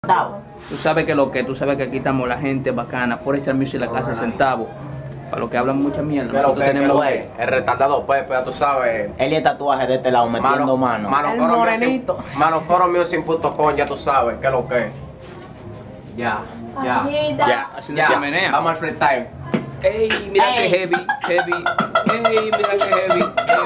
Tú sabes tú sabes que aquí estamos la gente bacana, Forestar Music, la casa de centavos. Para los que hablan mucha mierda, nosotros tenemos el retardado Pepe, ya tú sabes. Él y el tatuaje de este lado metiendo mano. El morenito. Manocoromusic.com, ya tú sabes qué es lo que es. Ya. Haciendo chimenea. Vamos al freestyle. Ey, mira que heavy. Ey, mira que heavy.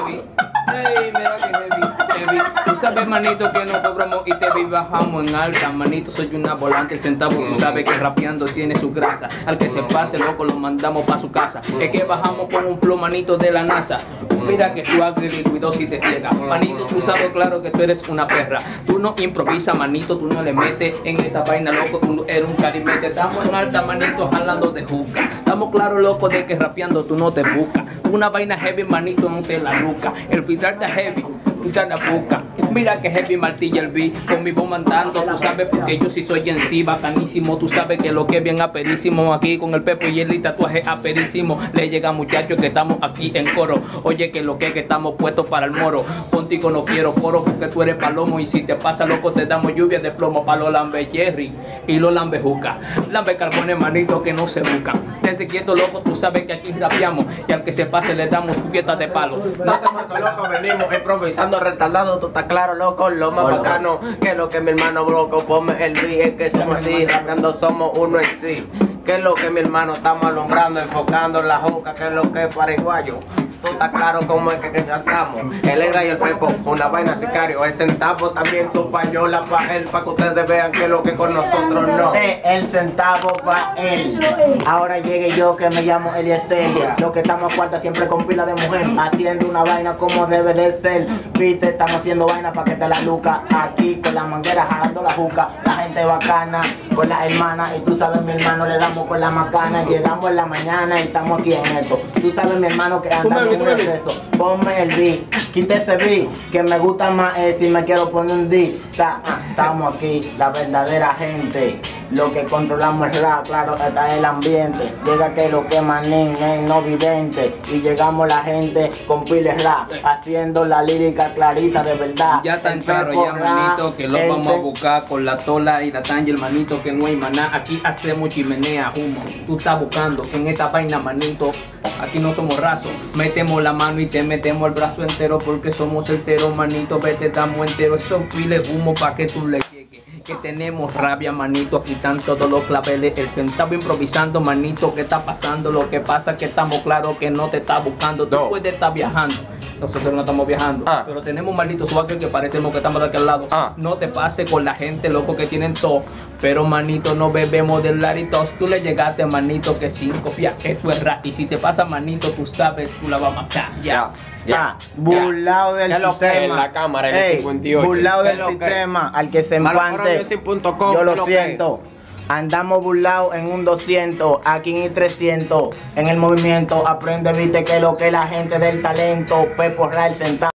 Ey, mira que heavy. Tú sabes, manito, que no cobramos y te bajamos en alta. Manito, soy una volante, el centavo. Tú sabes que rapeando tiene su grasa. Al que se pase, loco, lo mandamos pa' su casa. Es que bajamos con un flow, manito, de la NASA. Mira que su agri cuidó si te ciega. Manito, tú sabes claro que tú eres una perra. Tú no improvisas, manito, tú no le metes en esta vaina, loco, tú eres un carimete. Estamos en alta, manito, jalando de juca. Estamos claros, loco, de que rapeando tú no te buscas. Una vaina heavy, manito, no te la ruca. El freestyle está heavy, tú te la busca. Mira que heavy martilla el beat, conmigo mandando, tú sabes porque yo sí soy en sí bacanísimo. Tú sabes que lo que es bien aperísimo aquí con el Pepo y el tatuaje aperísimo. Le llega muchachos que estamos aquí en coro. Oye que lo que es que estamos puestos para el moro. Contigo no quiero coro porque tú eres palomo. Y si te pasa loco te damos lluvia de plomo para los lambe Jerry y los lambe juca. Lambe carbones manito que no se buscan. Desde quieto loco tú sabes que aquí rapeamos. Y al que se pase le damos su fiesta de palo. No te loco, venimos improvisando retardado, tú estás claro loco, lo más bacano que lo que mi hermano loco, ponme el beat, es que somos así, rapeando somos uno en sí. Que es lo que mi hermano estamos alumbrando, enfocando en la juca, que es lo que es paraguayo. Tú estás claro cómo es que cantamos. El Egra y el Pepo, una vaina sicario. El centavo también su payola pa' él, pa' que ustedes vean que es lo que con nosotros no. El centavo pa' él. Ahora llegue yo que me llamo Eliezer. Lo que estamos a cuarta siempre con pila de mujer, haciendo una vaina como debe de ser. Viste, estamos haciendo vaina pa' que te la luca. Aquí con la manguera jalando la juca. La gente bacana con las hermanas. Y tú sabes mi hermano le damos con la macana. Llegamos en la mañana y estamos aquí en esto. Tú sabes mi hermano que anda en un receso. Ponme el beat, quita ese beat, que me gusta más si me quiero poner un D. Estamos aquí, la verdadera gente. Lo que controlamos es rap, claro, está el ambiente. Llega que lo que manín es no vidente. Y llegamos la gente con piles rap, haciendo la lírica clarita de verdad. Ya tan claro ya, manito, que lo vamos a buscar con la tola y la tanja, manito, que no hay maná. Aquí hacemos chimenea, humo. Tú estás buscando en esta vaina, manito. Aquí no somos rasos. Metemos la mano y te metemos el brazo entero porque somos certeros, manito. Vete, estamos enteros. Esos piles humo pa' que tú le llegues. Que tenemos rabia, manito, aquí están todos los claveles. El centavo improvisando, manito, ¿qué está pasando? Lo que pasa es que estamos claros que no te está buscando. Tú puedes estar viajando, nosotros no estamos viajando, pero tenemos un maldito swagger que parecemos que estamos de aquel lado. No te pases con la gente, loco, que tienen todo. Pero, manito, no bebemos del larito. Tú le llegaste, manito, que sin copiar esto es rap. Y si te pasa, manito, tú sabes, tú la vas a matar. Burlado del sistema. La cámara en el 58. Burlado del sistema. Al que se empante, yo lo siento. Andamos burlados en un 200, aquí en 300. En el movimiento aprende, viste que lo que la gente del talento. Pepo Ral centavo.